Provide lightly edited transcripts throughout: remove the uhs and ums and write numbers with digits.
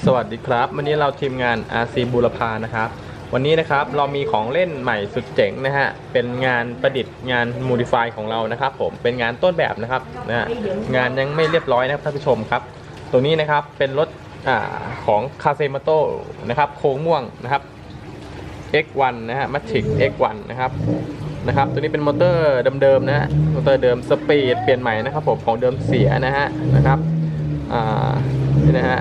สวัสดีครับวันนี้เราทีมงาน RC บูรพานะครับวันนี้นะครับเรามีของเล่นใหม่สุดเจ๋งนะฮะเป็นงานประดิษฐ์งานโมดิฟายของเรานะครับผมเป็นงานต้นแบบนะครับงานยังไม่เรียบร้อยนะครับท่านผู้ชมครับตัวนี้นะครับเป็นรถของคาเซมาโต้นะครับโค้งม่วงนะครับ X1 นะฮะ Matic X1 นะครับตัวนี้เป็นมอเตอร์เดิมๆนะฮะมอเตอร์เดิมสปีดเปลี่ยนใหม่นะครับผมของเดิมเสียนะครับนี่นะฮะ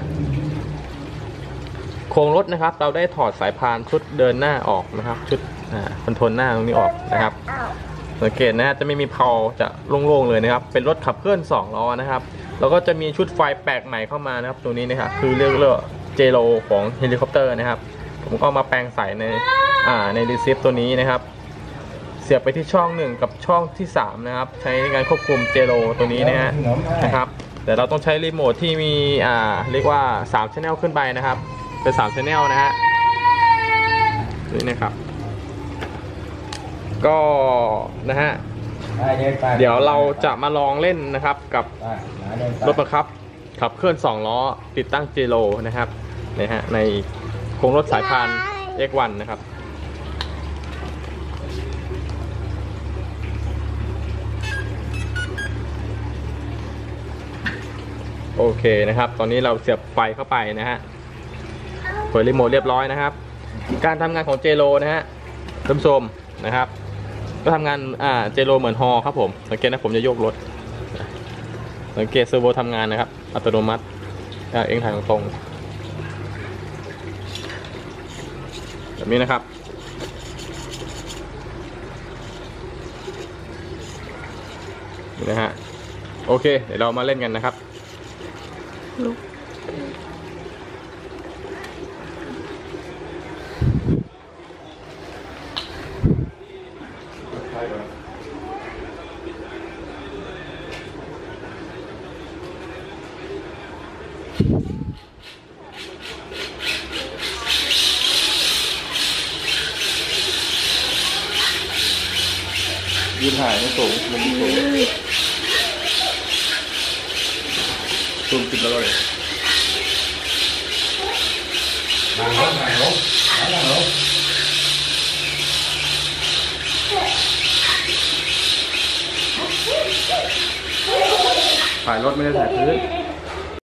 โครงรถนะครับเราได้ถอดสายพานชุดเดินหน้าออกนะครับชุดคอนโทรลหน้าตรงนี้ออกนะครับสังเกตนะฮะจะไม่มีเพลาจะโล่งๆเลยนะครับเป็นรถขับเคลื่อน2ล้อนะครับแล้วก็จะมีชุดไฟแปลกใหม่เข้ามานะครับตัวนี้นะครับคือเรียกเจโรของเฮลิคอปเตอร์นะครับผมก็มาแปลงใส่ในรีเซฟตัวนี้นะครับเสียบไปที่ช่อง1กับช่องที่3นะครับใช้ในการควบคุมเจโรตัวนี้นะครับแต่เราต้องใช้รีโมทที่มีเรียกว่า3 Channel ขึ้นไปนะครับเป็น3 Channel นะฮะนี่นะครับก็นะฮะเดี๋ยวเราจะมาลองเล่นนะครับกับรถบังคับขับเคลื่อน2ล้อติดตั้งเจโรนะครับในโครงรถสายพาน X1 นะครับโอเคนะครับตอนนี้เราเสียบไฟเข้าไปนะฮะเปิดรีโมทเรียบร้อยนะครับการทำงานของเจโรนะฮะท่านผู้ชมนะครับก็ทำงานเจโรเหมือนฮอครับผมสังเกตนะผมจะโยกรถสังเกตเซอร์โวทำงานนะครับอัตโนมัติเองถ่ายตรงแบบนี้นะครับนี่นะฮะโอเคเดี๋ยวเรามาเล่นกันนะครับยืนถ่ายไม่สูงมุมสูงซูมติดเลยนั่งลงถ่ายรถไม่ได้ถ่ายพื้น